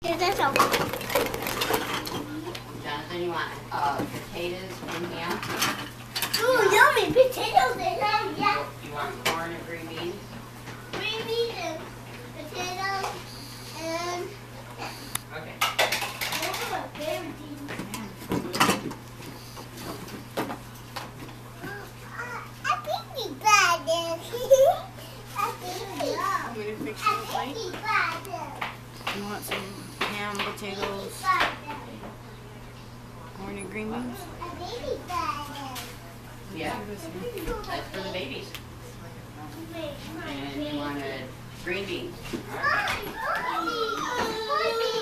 Jonathan, you want potatoes and ham? Ooh, yummy potatoes and ham, yeah. You want corn and green beans? Green beans and potatoes and... Okay. Those are my favorite things. I think we got this. I think we got this. You want some ham, potatoes, corn and green beans? Yeah. That's for the babies. And you want green beans. Mommy,